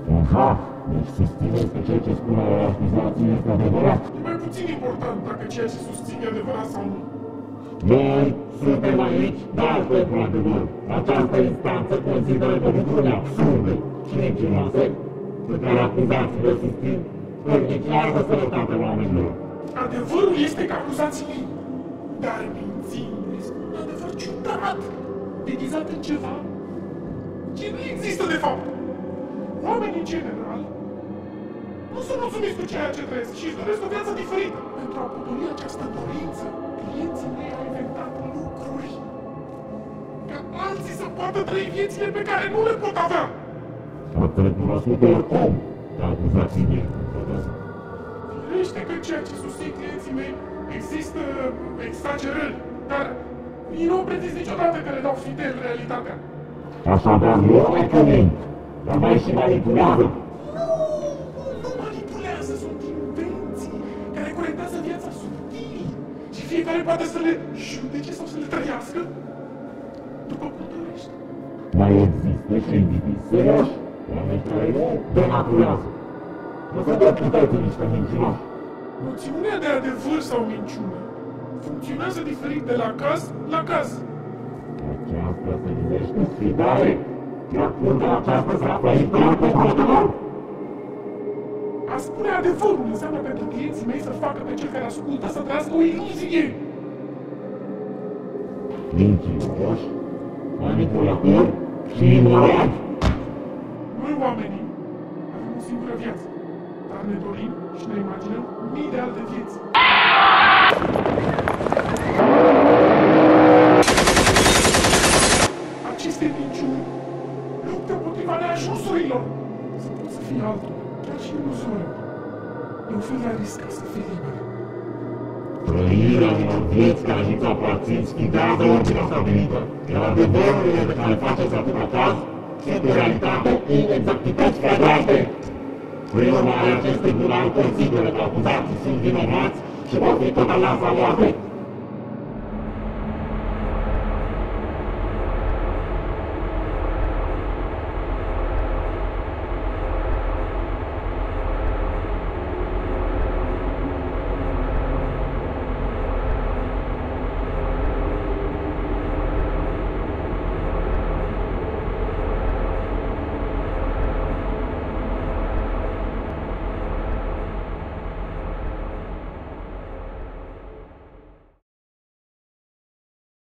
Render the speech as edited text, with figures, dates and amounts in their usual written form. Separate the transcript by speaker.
Speaker 1: Aha, deci susțineți că ceea ce spune acuzații este adevărat?
Speaker 2: E mai puțin important dacă ceea ce susțin e adevărat sau nu.
Speaker 1: Noi suntem aici doar pentru adevăr. Această instanță consideră că lucrurile absurde și mincinoase pe care acuzațiile susțin perniclează sănătatea oamenilor.
Speaker 2: Adevărul este că acuzații dar mințind este un adevăr ciudat, deghizat în ceva ce nu există de fapt. Oamenii în general nu sunt mulțumiți cu ceea ce trăiesc și își doresc o viață diferită. Pentru a potoli această dorință, clienții mei au inventat lucruri ca alții să poată trăi viețile pe care nu le pot avea.
Speaker 1: Ați recunoscut oricum că acuzații mie.
Speaker 2: Firește că ceea ce susțin clienții mei există exagerări, dar ei nu au pretins niciodată că le dau fidel realitatea.
Speaker 1: Așadar, nu că mint, dar mai și manipulează.
Speaker 2: Nu manipulează, sunt invenții care corectează viața subtil și fiecare poate să le judece sau să le trăiască după cum dorește.
Speaker 1: Mai există și indivizi serioși, oameni care nu denaturează. Nu se dă puteți niște mincinoși.
Speaker 2: Noțiunea de adevăr sau minciună funcționează diferit de la caz la caz.
Speaker 1: Aceasta se numește sfidare, iar când aceasta se află intern pentru adevăr.
Speaker 2: A spune adevărul înseamnă pentru clienții mei să facă pe cel care ascultă să trăiască o iluzie.
Speaker 1: Mincinoși, manipulatori și ignoranți.
Speaker 2: Noi oamenii avem o singură viață, dar ne dorim și ne imaginăm mii de alte vieți. Aceste minciuni luptă împotriva neajunsurilor. Să poți să fii altul, chiar și iluzoriu. E un fel de risc ca să fii liber.
Speaker 1: Trăirea unor vieți care nu ți-au aparțin schidează ordinea stabilită, iar adevărurile de care faceți atâta caz sunt în realitate inexactități flagrante. Prin urmare, acest tribunal consideră că acuzații sunt vinovați și vor fi condamnați la moarte.